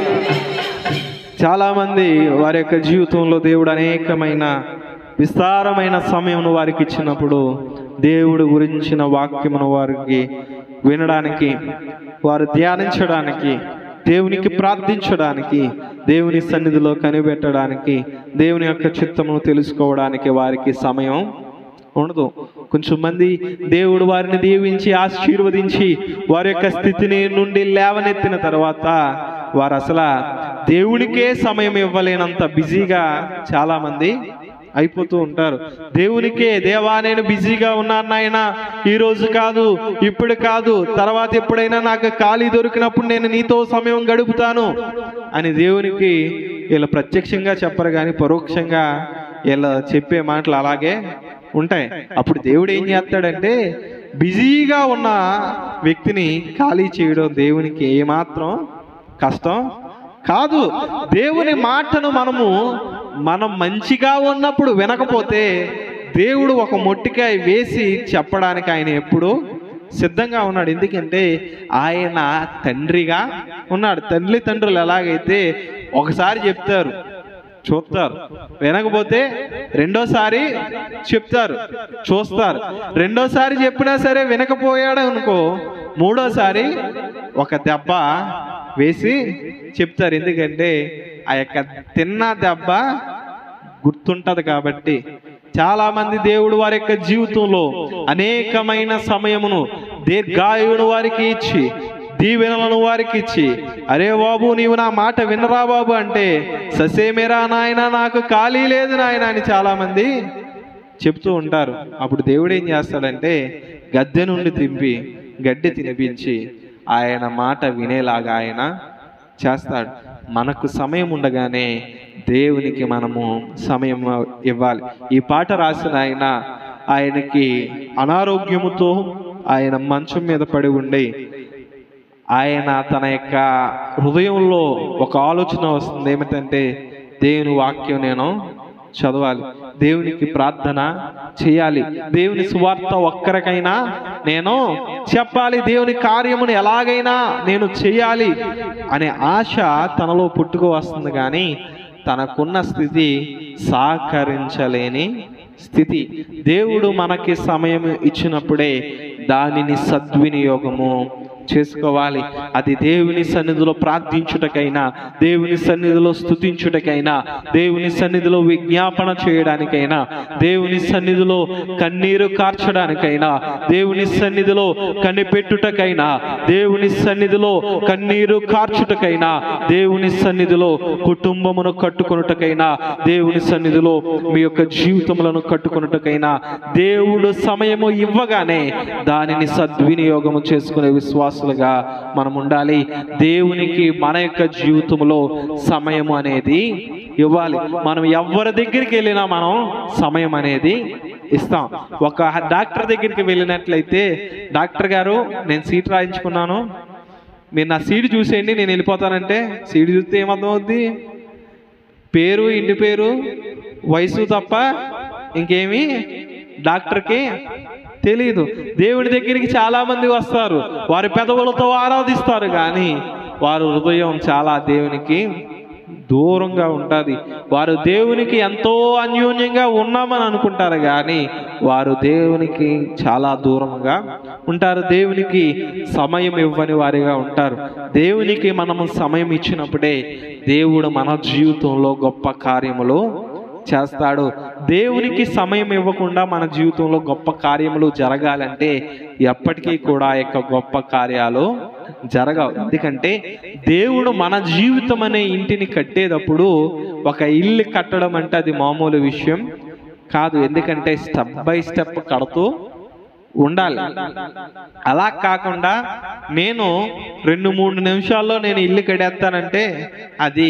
చాలామంది వారి యొక్క జీవితంలో దేవుడు అనేకమైన విస్తారమైన సమయమును వారికి ఇచ్చినప్పుడు దేవుడు గురించిన వాక్యమును వారికి వినడానికి, వారు ధ్యానించడానికి, దేవునికి ప్రార్థించడానికి, దేవుని సన్నిధిలో కనిపెట్టడానికి, దేవుని యొక్క చిత్తమును తెలుసుకోవడానికి వారికి సమయం ఉండదు. కొంచెం మంది దేవుడు వారిని దీవించి ఆశీర్వదించి వారి యొక్క స్థితిని నుండి లేవనెత్తిన తర్వాత వారు అసలు దేవునికే సమయం ఇవ్వలేనంత బిజీగా చాలామంది అయిపోతూ ఉంటారు. దేవునికే, దేవా నేను బిజీగా ఉన్నాను నాయన, ఈరోజు కాదు, ఇప్పుడు కాదు, తర్వాత ఎప్పుడైనా నాకు ఖాళీ దొరికినప్పుడు నేను నీతో సమయం గడుపుతాను అని దేవునికి వీళ్ళు ప్రత్యక్షంగా చెప్పరు, కానీ పరోక్షంగా వీళ్ళు చెప్పే మాటలు అలాగే ఉంటాయి. అప్పుడు దేవుడు ఏం చేస్తాడంటే బిజీగా ఉన్న వ్యక్తిని ఖాళీ చేయడం దేవునికి ఏమాత్రం కష్టం కాదు. దేవుని మాటను మనము మనం మంచిగా ఉన్నప్పుడు వినకపోతే దేవుడు ఒక మొట్టికాయ వేసి చెప్పడానికి ఆయన ఎప్పుడు సిద్ధంగా ఉన్నాడు. ఎందుకంటే ఆయన తండ్రిగా ఉన్నాడు. తల్లి తండ్రులు ఎలాగైతే ఒకసారి చెప్తారు, చూస్తారు, వినకపోతే రెండోసారి చెప్తారు, చూస్తారు. రెండోసారి చెప్పినా సరే వినకపోయాడు అనుకో, మూడోసారి ఒక దెబ్బ వేసి చెప్తారు. ఎందుకంటే ఆ యొక్క తిన్న దెబ్బ గుర్తుంటది కాబట్టి. చాలా మంది దేవుడు వారి యొక్క జీవితంలో అనేకమైన సమయమును దీర్ఘాయువును వారికి ఇచ్చి, దీవెనలను వారికి ఇచ్చి, అరే బాబు నీవు నా మాట వినరా బాబు అంటే, ససేమేరా నాయన నాకు ఖాళీ లేదు నాయన అని చాలా మంది చెప్తూ ఉంటారు. అప్పుడు దేవుడు ఏం చేస్తాడంటే గద్దె నుండి తింపి గడ్డి తినిపించి ఆయన మాట వినేలాగా ఆయన చేస్తాడు. మనకు సమయం ఉండగానే దేవునికి మనము సమయం ఇవ్వాలి. ఈ పాట రాసిన ఆయన ఆయనకి అనారోగ్యముతో ఆయన మంచం మీద పడి ఉండి ఆయన తన యొక్క హృదయంలో ఒక ఆలోచన వస్తుంది. ఏమిటంటే దేవుని వాక్యం నేను చదవాలి, దేవునికి ప్రార్థన చేయాలి, దేవుని సువార్త ఒక్కరికైనా నేను చెప్పాలి, దేవుని కార్యమును ఎలాగైనా నేను చేయాలి అనే ఆశ తనలో పుట్టుకు వస్తుంది. కానీ తనకున్న స్థితి సహకరించలేని స్థితి. దేవుడు మనకి సమయం ఇచ్చినప్పుడే దానిని సద్వినియోగము చేసుకోవాలి. అది దేవుని సన్నిధిలో ప్రార్థించుటకైనా, దేవుని సన్నిధిలో స్తుతించుటకైనా, దేవుని సన్నిధిలో విజ్ఞాపన చేయడానికైనా, దేవుని సన్నిధిలో కన్నీరు కార్చడానికైనా, దేవుని సన్నిధిలో కనిపెట్టుటకైనా, దేవుని సన్నిధిలో కన్నీరు కార్చుటకైనా, దేవుని సన్నిధిలో కుటుంబమును కట్టుకొనుటకైనా, దేవుని సన్నిధిలో మీ యొక్క జీవితములను కట్టుకొనుటకైనా దేవుడు సమయము ఇవ్వగానే దానిని సద్వినియోగము చేసుకునే విశ్వాసం విశ్వాసులుగా మనం ఉండాలి. దేవునికి మన యొక్క జీవితంలో సమయం అనేది ఇవ్వాలి. మనం ఎవరి దగ్గరికి వెళ్ళినా మనం సమయం అనేది ఇస్తాం. ఒక డాక్టర్ దగ్గరికి వెళ్ళినట్లయితే, డాక్టర్ గారు నేను సీట్ రాయించుకున్నాను, మీరు నా సీట్ చూసేయండి, నేను వెళ్ళిపోతానంటే సీట్ చూస్తే ఏమర్థమవుద్ది? పేరు, ఇంటి పేరు, వయసు తప్ప ఇంకేమీ డాక్టర్కి తెలియదు. దేవుడి దగ్గరికి చాలా మంది వస్తారు, వారి పెదవులతో ఆరాధిస్తారు, కానీ వారి హృదయం చాలా దేవునికి దూరంగా ఉంటుంది. వారు దేవునికి ఎంతో అన్యోన్యంగా ఉన్నామని అనుకుంటారు, కానీ వారు దేవునికి చాలా దూరంగా ఉంటారు. దేవునికి సమయం ఇవ్వని వారిగా ఉంటారు. దేవునికి మనము సమయం ఇచ్చినప్పుడే దేవుడు మన జీవితంలో గొప్ప కార్యములు చేస్తాడు. దేవునికి సమయం ఇవ్వకుండా మన జీవితంలో గొప్ప కార్యములు జరగాలంటే ఎప్పటికీ కూడా ఆ యొక్క గొప్ప కార్యాలు జరగవు. ఎందుకంటే దేవుడు మన జీవితం అనే ఇంటిని కట్టేటప్పుడు, ఒక ఇల్లు కట్టడం అంటే అది మామూలు విషయం కాదు. ఎందుకంటే స్టెప్ బై స్టెప్ కడుతూ ఉండాలి. అలా కాకుండా నేను రెండు మూడు నిమిషాల్లో నేను ఇల్లు కట్టేస్తానంటే అది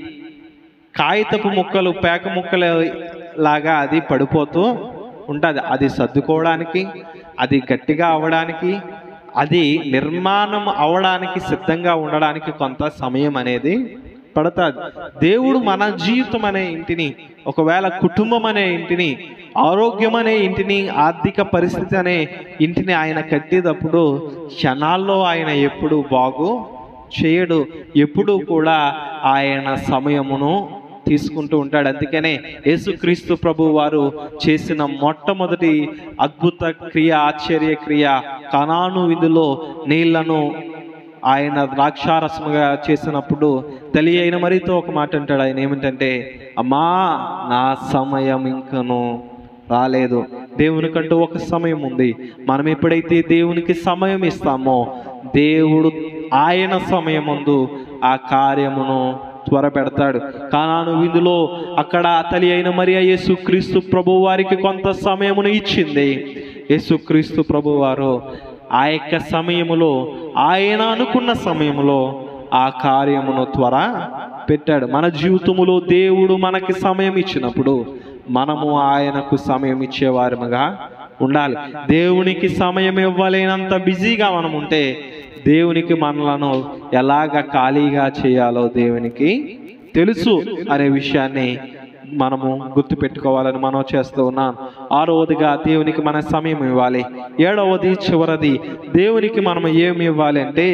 కాగితపు ముక్కలు, పేక ముక్కల లాగా అది పడిపోతూ ఉంటుంది. అది సర్దుకోవడానికి, అది గట్టిగా అవ్వడానికి, అది నిర్మాణం అవడానికి, సిద్ధంగా ఉండడానికి కొంత సమయం అనేది పడుతుంది. దేవుడు మన జీవితం అనే ఇంటిని, ఒకవేళ కుటుంబం అనే ఇంటిని, ఆరోగ్యం అనే ఇంటిని, ఆర్థిక పరిస్థితి అనే ఇంటిని ఆయన కట్టేటప్పుడు క్షణాల్లో ఆయన ఎప్పుడు బాగు చేయడు. ఎప్పుడు కూడా ఆయన సమయమును తీసుకుంటూ ఉంటాడు. అందుకనే యేసుక్రీస్తు ప్రభు వారు చేసిన మొట్టమొదటి అద్భుత క్రియ, ఆశ్చర్య క్రియ, కనాను విందులో నీళ్లను ఆయన ద్రాక్షారసముగా చేసినప్పుడు తల్లి అయిన మరితో ఒక మాట అంటాడు. ఆయన ఏమిటంటే, అమ్మా నా సమయం ఇంకను రాలేదు. దేవునికంటూ ఒక సమయం ఉంది. మనం ఎప్పుడైతే దేవునికి సమయం ఇస్తామో దేవుడు ఆయన సమయమందు ఆ కార్యమును త్వర పెడతాడు. కానాను విందులో అక్కడ తల్లి అయిన మరియ యేసుక్రీస్తు ప్రభు వారికి కొంత సమయమును ఇచ్చింది. యేసుక్రీస్తు ప్రభు వారు ఆ యొక్క సమయములో, ఆయన అనుకున్న సమయములో ఆ కార్యమును త్వర పెట్టాడు. మన జీవితములో దేవుడు మనకి సమయం ఇచ్చినప్పుడు మనము ఆయనకు సమయం ఇచ్చేవారముగా ఉండాలి. దేవునికి సమయం ఇవ్వలేనంత బిజీగా మనం ఉంటే దేవునికి మనలను ఎలాగ ఖాళీగా చేయాలో దేవునికి తెలుసు అనే విషయాన్ని మనము గుర్తు పెట్టుకోవాలని మనం చేస్తూ ఉన్నాం. ఆరవదిగా దేవునికి మన సమయం ఇవ్వాలి. ఏడవది, చివరిది, దేవునికి మనం ఏమి ఇవ్వాలి అంటే,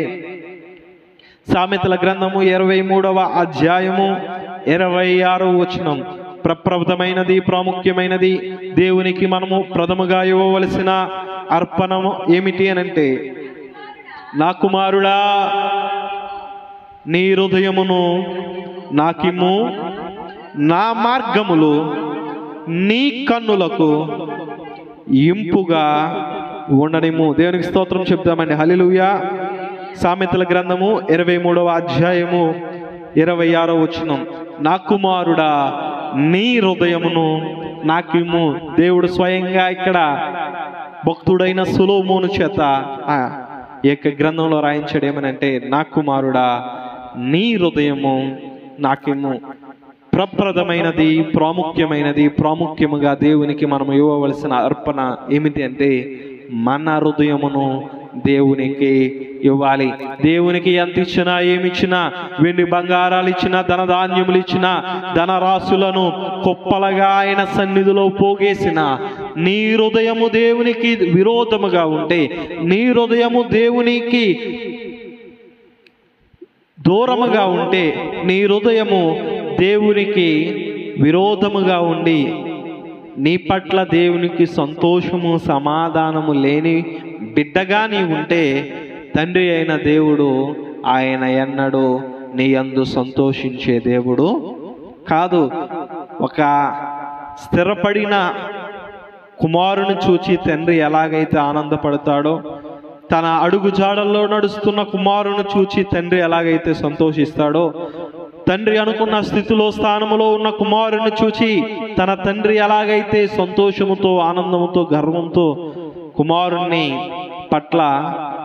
సామెతల గ్రంథము ఇరవై మూడవ అధ్యాయము ఇరవై ఆరో వచనం, ప్రప్రథమైనది, ప్రాముఖ్యమైనది దేవునికి మనము ప్రథముగా ఇవ్వవలసిన అర్పణము ఏమిటి అనంటే, నా కుమారుడా నీ హృదయమును నాకిమ్ము, నా మార్గములు నీ కన్నులకు ఇంపుగా ఉండనిమ్ము. దేవునికి స్తోత్రం చెప్తామండి. హల్లెలూయా. సామెతల గ్రంథము ఇరవై మూడవ అధ్యాయము ఇరవై ఆరో వచనం, నా కుమారుడా నీ హృదయమును నాకిమ్ము. దేవుడు స్వయంగా ఇక్కడ భక్తుడైన సొలొమోను చేత ఈ యొక్క గ్రంథంలో రాయించాడు. ఏమనంటే, నా కుమారుడా నీ హృదయము నాకిమ్ము. ప్రప్రథమైనది, ప్రాముఖ్యమైనది, ప్రాముఖ్యముగా దేవునికి మనం ఇవ్వవలసిన అర్పణ ఏమిటి అంటే, మన హృదయమును దేవునికి ఇవ్వాలి. దేవునికి ఎంత ఇచ్చినా, ఏమిచ్చినా, వెండి బంగారాలు ఇచ్చినా, ధనధాన్యములు ఇచ్చినా, ధనరాశులను కుప్పలుగా ఆయన సన్నిధిలో పోగేసిన నీ హృదయము దేవునికి విరోధముగా ఉంటే, నీ హృదయము దేవునికి దూరముగా ఉంటే, నీ హృదయము దేవునికి విరోధముగా ఉండి నీ పట్ల దేవునికి సంతోషము, సమాధానము లేని బిడ్డగా నీ ఉంటే, తండ్రి అయిన దేవుడు ఆయన ఎన్నడూ నీ యందు సంతోషించే దేవుడు కాదు. ఒక స్థిరపడిన కుమారుని చూచి తండ్రి ఎలాగైతే ఆనందపడతాడో, తన అడుగు జాడల్లో నడుస్తున్న కుమారుని చూచి తండ్రి ఎలాగైతే సంతోషిస్తాడో, తండ్రి అనుకున్న స్థితిలో, స్థానములో ఉన్న కుమారుని చూచి తన తండ్రి ఎలాగైతే సంతోషముతో, ఆనందముతో, గర్వంతో కుమారుణ్ణి పట్ల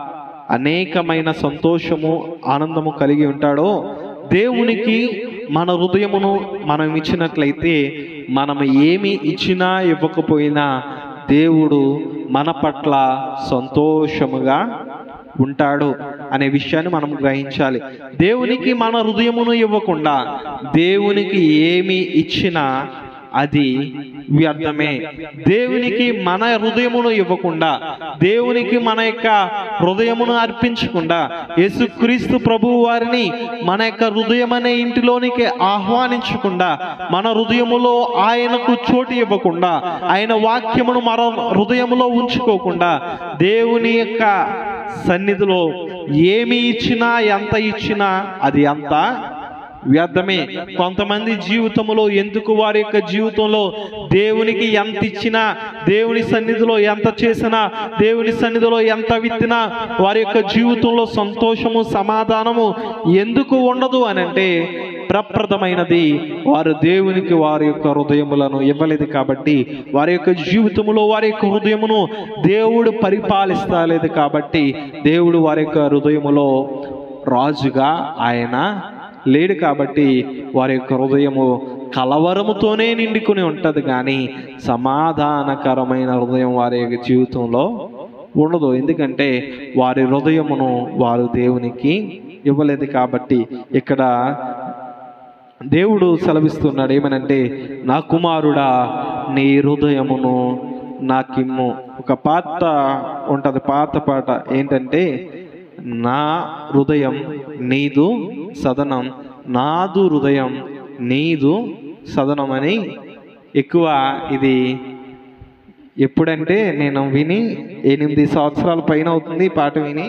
అనేకమైన సంతోషము ఆనందము కలిగి ఉంటాడో, దేవునికి మన హృదయమును మనం ఇచ్చినట్లయితే మనం ఏమి ఇచ్చినా ఇవ్వకపోయినా దేవుడు మన పట్ల సంతోషముగా ఉంటాడు అనే విషయాన్ని మనం గ్రహించాలి. దేవునికి మన హృదయమును ఇవ్వకుండా దేవునికి ఏమి ఇచ్చినా అది వ్యర్థమే. దేవునికి మన హృదయమును ఇవ్వకుండా, దేవునికి మన యొక్క హృదయమును అర్పించకుండా, యేసుక్రీస్తు ప్రభువు వారిని మన యొక్క హృదయం అనే ఇంటిలోనికి ఆహ్వానించకుండా, మన హృదయములో ఆయనకు చోటు ఇవ్వకుండా, ఆయన వాక్యమును మన హృదయములో ఉంచుకోకుండా, దేవుని యొక్క సన్నిధిలో ఏమి ఇచ్చినా ఎంత ఇచ్చినా అది అంత వ్యర్థమే. కొంతమంది జీవితంలో ఎందుకు వారి యొక్క జీవితంలో దేవునికి ఎంత ఇచ్చినా, దేవుని సన్నిధిలో ఎంత చేసినా, దేవుని సన్నిధిలో ఎంత విత్తినా వారి యొక్క జీవితంలో సంతోషము సమాధానము ఎందుకు ఉండదు అని అంటే, ప్రప్రదమైనది వారు దేవునికి వారి యొక్క హృదయములను ఇవ్వలేదు కాబట్టి, వారి యొక్క జీవితంలో వారి యొక్క హృదయమును దేవుడు పరిపాలిస్తలేదు కాబట్టి, దేవుడు వారి యొక్క హృదయములో రాజుగా ఆయన లేడు కాబట్టి వారి యొక్క హృదయము కలవరముతోనే నిండుకుని ఉంటుంది, కానీ సమాధానకరమైన హృదయం వారి యొక్క జీవితంలో ఉండదు. ఎందుకంటే వారి హృదయమును వారు దేవునికి ఇవ్వలేదు కాబట్టి. ఇక్కడ దేవుడు సెలవిస్తున్నాడు ఏమనంటే, నా కుమారుడా నీ హృదయమును నాకిమ్ము. ఒక పాత ఉంటుంది, పాత పాట ఏంటంటే, నా హృదయం నీదు సదనం, నాదు హృదయం నీదు సదనం అని. ఎక్కువ ఇది ఎప్పుడంటే నేను విని ఎనిమిది సంవత్సరాల పైన అవుతుంది ఈ పాట విని.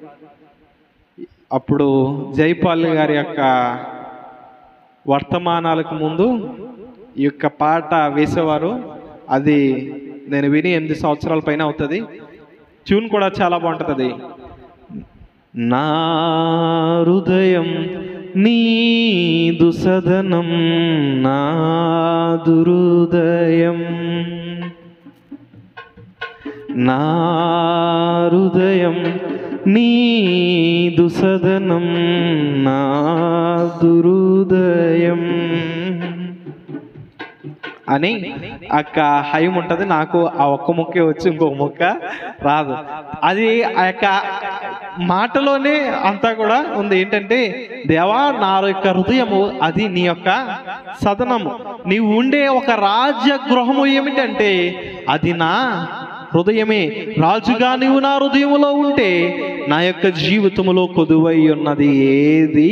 అప్పుడు జైపాల్ గారి యొక్క వర్తమానాలకు ముందు ఈ యొక్క పాట వేసేవారు. అది నేను విని ఎనిమిది సంవత్సరాల పైన అవుతుంది. ట్యూన్ కూడా చాలా బాగుంటుంది. నా హృదయం నీదు సదనం, నాదు హృదయం, నా హృదయం నీదు సదనం, నాదు హృదయం అని అక్క హైమ్ ఉంటుంది. నాకు ఆ ఒక్క ముక్కే వచ్చి ఇంకొక ముక్క రాదు. అది ఆ యొక్క మాటలోనే అంతా కూడా ఉంది. ఏంటంటే, దేవా నా యొక్క హృదయము అది నీ యొక్క సదనము, నీవు ఉండే ఒక రాజ్య గృహము ఏమిటంటే అది నా హృదయమే. రాజుగా నీవు నా హృదయములో ఉంటే నా యొక్క జీవితములో కొదువై ఉన్నది ఏది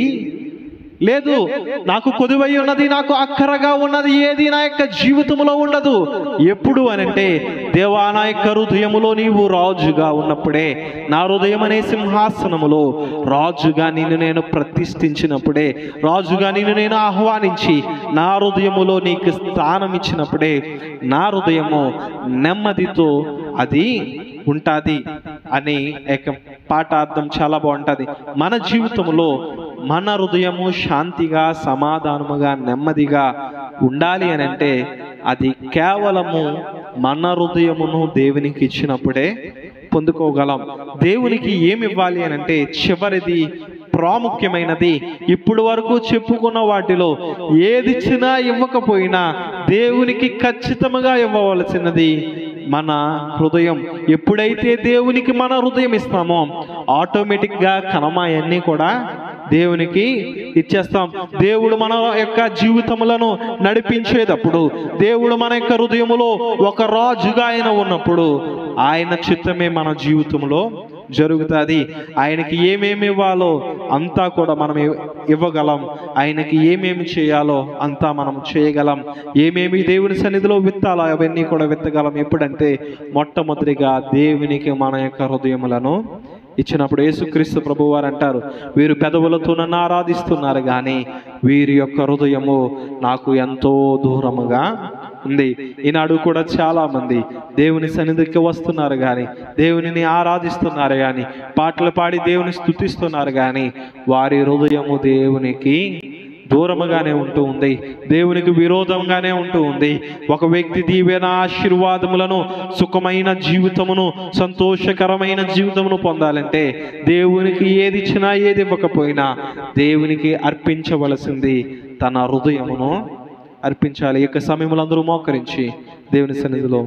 లేదు. నాకు కొదువై ఉన్నది, నాకు అక్కరగా ఉన్నది ఏది నా యొక్క జీవితంలో ఉండదు. ఎప్పుడు అనంటే, దేవా నా యొక్క హృదయములో నీవు రాజుగా ఉన్నప్పుడే, నా హృదయం అనే సింహాసనములో రాజుగా నిన్ను నేను ప్రతిష్ఠించినప్పుడే, రాజుగా నిన్ను నేను ఆహ్వానించి నా హృదయములో నీకు స్థానం ఇచ్చినప్పుడే నా హృదయము నెమ్మదితో అది ఉంటుంది అని యొక్క పాట అర్థం చాలా బాగుంటుంది. మన జీవితంలో మన హృదయము శాంతిగా, సమాధానముగా, నెమ్మదిగా ఉండాలి అని అంటే అది కేవలము మన హృదయమును దేవునికి ఇచ్చినప్పుడే పొందుకోగలం. దేవునికి ఏమి ఇవ్వాలి అని అంటే, చివరిది ప్రాముఖ్యమైనది, ఇప్పుడు వరకు చెప్పుకున్న వాటిలో ఏదిచ్చినా ఇవ్వకపోయినా దేవునికి ఖచ్చితంగా ఇవ్వవలసినది మన హృదయం. ఎప్పుడైతే దేవునికి మన హృదయం ఇస్తామో ఆటోమేటిక్గా కనమాయన్నీ కూడా దేవునికి ఇచ్చేస్తాం. దేవుడు మన యొక్క జీవితములను నడిపించేటప్పుడు, దేవుడు మన యొక్క హృదయములో ఒక రాజుగా ఆయన ఉన్నప్పుడు ఆయన చిత్తమే మన జీవితంలో జరుగుతుంది. ఆయనకి ఏమేమి ఇవ్వాలో అంతా కూడా మనం ఇవ్వగలం. ఆయనకి ఏమేమి చేయాలో అంతా మనం చేయగలం. ఏమేమి దేవుని సన్నిధిలో విత్తాలో అవన్నీ కూడా విత్తగలం. ఎప్పుడంటే మొట్టమొదటిగా దేవునికి మన యొక్క హృదయములను ఇచ్చినప్పుడు. యేసుక్రీస్తు ప్రభువు వారు అంటారు, వీరు పెదవులతో నన్ను ఆరాధిస్తున్నారు కానీ వీరి యొక్క హృదయము నాకు ఎంతో దూరముగా ఉంది. ఈనాడు కూడా చాలా మంది దేవుని సన్నిధికి వస్తున్నారు కానీ, దేవునిని ఆరాధిస్తున్నారు కానీ, పాటలు పాడి దేవుని స్తుతిస్తున్నారు కానీ వారి హృదయము దేవునికి దూరముగానే ఉంటూ ఉంది, దేవునికి విరోధంగానే ఉంటూ ఉంది. ఒక వ్యక్తి దీవెన ఆశీర్వాదములను, సుఖమైన జీవితమును, సంతోషకరమైన జీవితమును పొందాలంటే దేవునికి ఏది ఇచ్చినా ఏది ఇవ్వకపోయినా దేవునికి అర్పించవలసింది తన హృదయమును అర్పించాలి. ఈ యొక్క సమయంలో అందరూ మోకరించి దేవుని సన్నిధిలో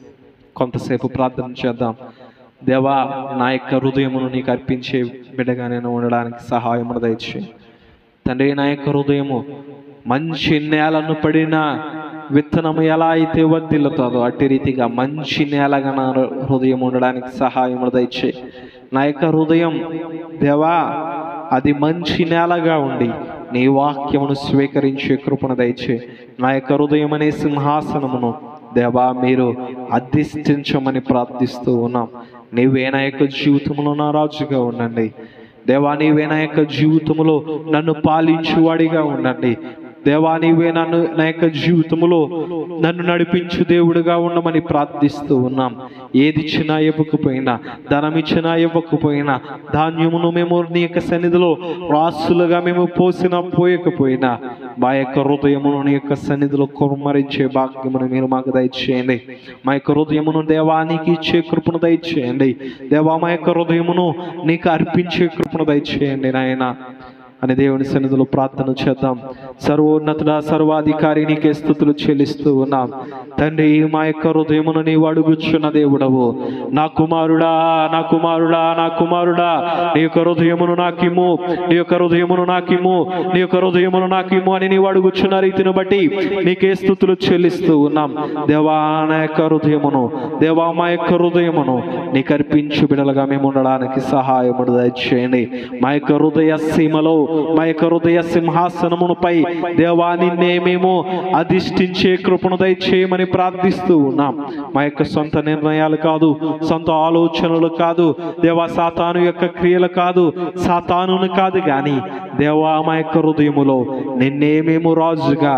కొంతసేపు ప్రార్థన చేద్దాం. దేవా, నా యొక్క హృదయమును నీకు అర్పించే బిడ్డగా నేను ఉండడానికి సహాయం దయచేయి తండ్రి. నా యొక్క హృదయము మంచి నేలను పడిన విత్తనము ఎలా అయితే వర్ధిల్లుతుందో అట్టి రీతిగా మంచి నేలగా నా హృదయం ఉండడానికి సహాయం దయచేయి. నా యొక్క హృదయం దేవా అది మంచి నేలగా ఉండి నీ వాక్యమును స్వీకరించే కృపను దయచేయి. నా యొక్క హృదయం అనే సింహాసనమును దేవా మీరు అధిష్ఠించమని ప్రార్థిస్తూ ఉన్నాం. నీవే నా యొక్క జీవితంలో నా రాజుగా ఉండండి దేవా. నీవే నా యొక్క జీవితంలో నన్ను పాలించువాడిగా ఉండండి దేవా. నీవే నన్ను నా యొక్క జీవితంలో నన్ను నడిపించు దేవుడుగా ఉండమని ప్రార్థిస్తూ ఉన్నాం. ఏది ఇచ్చినా ఇవ్వకపోయినా, ధనం ఇచ్చినా ఇవ్వకపోయినా, ధాన్యమును మేము నీ యొక్క సన్నిధిలో రాసులుగా మేము పోసినా పోయకపోయినా మా యొక్క హృదయమును నీ యొక్క సన్నిధిలో కుమ్మరించే భాగ్యమును మీరు మాకు దయచేయండి. మా యొక్క హృదయమును దేవానికి ఇచ్చే కృపను దయచేయండి దేవా. మా యొక్క హృదయమును నీకు అర్పించే కృపను దయచేయండి నాయన అని దేవుని సన్నిధిలో ప్రార్థన చేద్దాం. సర్వోన్నతుడ, సర్వాధికారి నీకే స్తుతులు చెల్లిస్తూ ఉన్నాం తండ్రి. మా యొక్క హృదయమును నీవు అడుగుచున్న దేవుడవు. నా కుమారుడా, నా కుమారుడా, నా కుమారుడా, నీ యొక్క హృదయమును నాకిమ్ము, నీ యొక్క హృదయమును నాకిమ్ము, నీ యొక్క హృదయమును నాకిమ్ము అని నీవు అడుగుచున్న రీతిని బట్టి నీకే స్తుతులు చెల్లిస్తూ ఉన్నాం దేవా. నా యొక్క హృదయమును దేవా, మా యొక్క హృదయమును నీకు అర్పించు బిడలుగా మేము ఉండడానికి సహాయమును దయచేయండి. మా యొక్క హృదయ సీమలో, మా యొక్క హృదయ సింహాసనముపై దేవా నిన్నే మేము అధిష్ఠించే కృపను దయచేయమని ప్రార్థిస్తూ ఉన్నాం. మా యొక్క సొంత నిర్ణయాలు కాదు, సొంత ఆలోచనలు కాదు దేవా, సాతాను యొక్క క్రియలు కాదు, సాతానును కాదు కానీ దేవా మా యొక్క హృదయములో నిన్నే మేము రాజుగా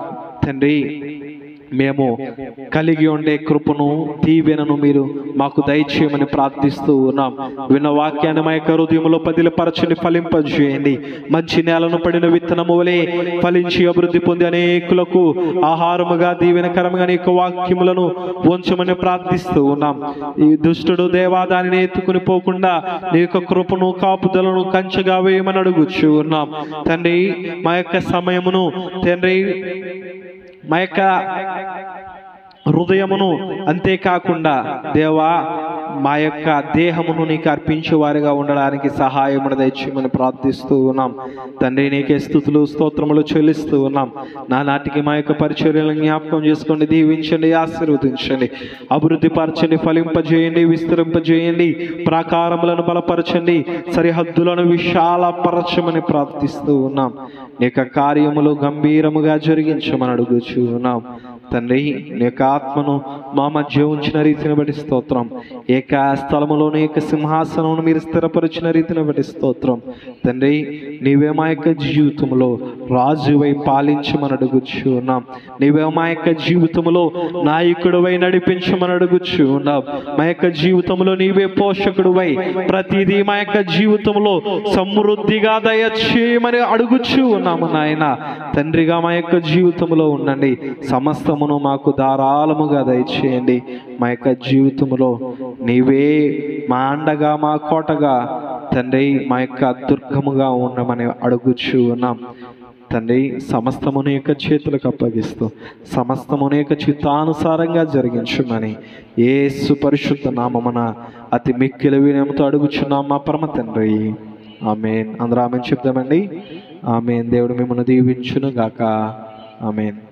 తండ్రి మేము కలిగి ఉండే కృపను, దీవెనను మీరు మాకు దయచేయమని ప్రార్థిస్తూ ఉన్నాం. విన్న వాక్యాన్ని మా యొక్క హృదయంలో పదిలపరచని ఫలింపజేయండి. మంచి నేలను పడిన విత్తనము వలె ఫలించి అభివృద్ధి పొంది అనేకులకు ఆహారముగా దీవెనకరంగా నీ యొక్క వాక్యములను ఉంచమని ప్రార్థిస్తూ ఉన్నాం. ఈ దుష్టుడు దేవా దానిని ఎత్తుకుని పోకుండా నీ యొక్క కృపను, కాపుదలను కంచెగా వేయమని అడుగుచూ ఉన్నాం తండ్రి. మా యొక్క సమయమును తండ్రి, మా యొక్క హృదయమును, అంతేకాకుండా దేవా మా యొక్క దేహమును నీకు అర్పించే వారిగా ఉండడానికి సహాయమును దయచేయమని ప్రార్థిస్తూ ఉన్నాం తండ్రి. నీకే స్తుతులు స్తోత్రములు చెల్లిస్తూ ఉన్నాం. నా నాటికి మా యొక్క పరిచర్యలను జ్ఞాపకం చేసుకోండి, దీవించండి, ఆశీర్వదించండి, అభివృద్ధి పరచండి, ఫలింపజేయండి, విస్తరింపజేయండి, ప్రాకారములను బలపరచండి, సరిహద్దులను విశాలపరచమని ప్రార్థిస్తూ ఉన్నాం. నీ యొక్క కార్యములు గంభీరముగా జరిగించమని అడుగుచూ ఉన్నాం తండ్రి. నీ యొక్క ఆత్మను మా మధ్య ఉంచిన రీతిని బట్టి స్తోత్రం. ఏక స్థలములోని యొక్క సింహాసనమును మీరు స్థిరపరిచిన రీతిని బట్టి స్తోత్రం తండ్రి. నీవే మా యొక్క జీవితంలో రాజువై పాలించమని అడుగుచూ ఉన్నాం. నీవే మా యొక్క జీవితంలో నాయకుడివై నడిపించమని అడుగుచూ ఉన్నాం. మా యొక్క జీవితంలో నీవే పోషకుడివై ప్రతిదీ మా యొక్క జీవితంలో సమృద్ధిగా దయచేయమని అడుగుచూ ఉన్నాము నాయన తండ్రిగా. మా యొక్క జీవితంలో ఉండండి, సమస్త మాకు ధారాళముగా దయచేయండి. మా యొక్క జీవితంలో నీవే మా అండగా, మా కోటగా తండ్రి, మా యొక్క దుర్గముగా ఉండమని అడుగుచూ ఉన్నాం తండ్రి. సమస్తముని యొక్క చేతులకు అప్పగిస్తూ సమస్తముని యొక్క చిత్తానుసారంగా జరిగించుమని యేసు పరిశుద్ధ నామమున అతి మిక్కిలి వినయముతో అడుగుచున్నాం మా పరమ తండ్రి. ఆమేన్. అందరూ ఆమేన్ చెప్దామండి. ఆమేన్. దేవుడు మిమ్మల్ని దీవించును గాక. ఆమేన్.